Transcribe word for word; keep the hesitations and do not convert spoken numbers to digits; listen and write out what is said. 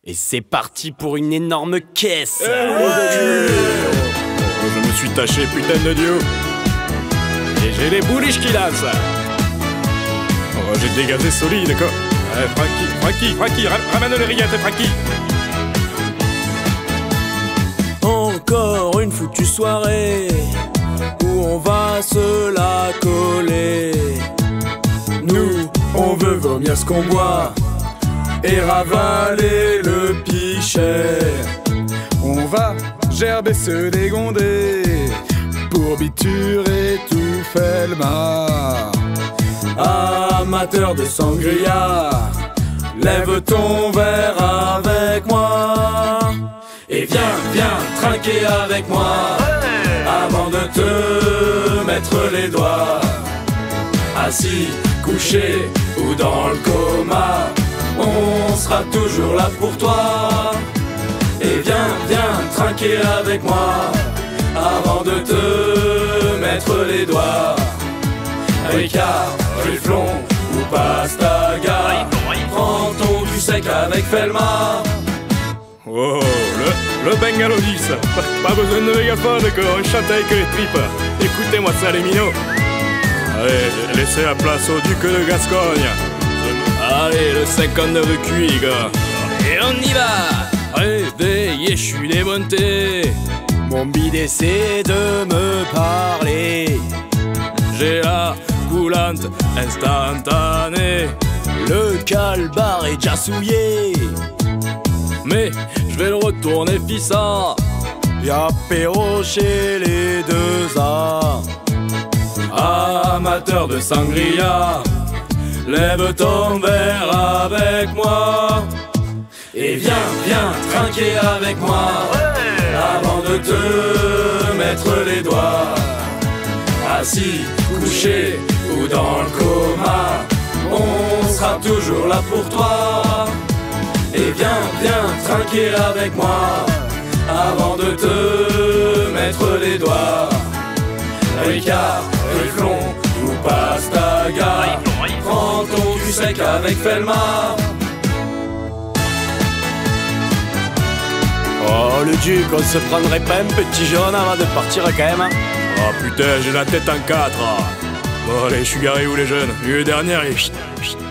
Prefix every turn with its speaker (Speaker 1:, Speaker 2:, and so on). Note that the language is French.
Speaker 1: Et c'est parti pour une énorme caisse.
Speaker 2: Eh, ouais. Oh, je me suis taché, putain de Dieu. Et j'ai les bouliches qui lancent. Oh, j'ai dégazé solide, quoi. Ouais, Francky, Francky, Francky, ramène les rillettes, Francky.
Speaker 1: Encore une foutue soirée où on va se la coller. Nous, on veut vomir ce qu'on boit et ravaler le pichet.
Speaker 3: On va gerber se dégonder pour biturer tout Felma.
Speaker 1: Amateur de sangria, lève ton verre avec moi. Et viens, viens, trinquer avec moi avant de te mettre les doigts. Assis, couché ou dans le coma, on sera toujours là pour toi. Et viens, viens, trinquer avec moi avant de te mettre les doigts. Ricard, Ruflon ou Pastaga, prends ton cul sec avec Felma.
Speaker 2: Oh, le, le Bengalo dix. Pas, pas besoin de mégaphone, qu'on chante avec les tripes. Écoutez-moi ça, les minots. Allez, laissez la place au duc de Gascogne. Allez, le cinquante-neuf de Q I, gars.
Speaker 1: Et on y va. Réveillé, je suis des bontés. Mon bide essaie de me parler.
Speaker 2: J'ai la coulante instantanée.
Speaker 1: Le calbar est déjà souillé.
Speaker 2: Mais je vais le retourner fissa.
Speaker 1: Y'a apéro chez les deux A.
Speaker 2: Amateur de sangria, lève ton verre avec moi.
Speaker 1: Et viens, viens, trinquer avec moi avant de te mettre les doigts. Assis, couché ou dans le coma, on sera toujours là pour toi. Et viens, viens, trinquer avec moi avant de te mettre les doigts. Ricard, Ruflon ou Pastaga, prends ton cul sec avec Felma. Oh le duc, on se prendrait pas un petit jaune avant de partir quand même?
Speaker 2: Oh putain, j'ai la tête en quatre. Bon allez, je suis garé où les jeunes? L'année dernière, et chut, chut.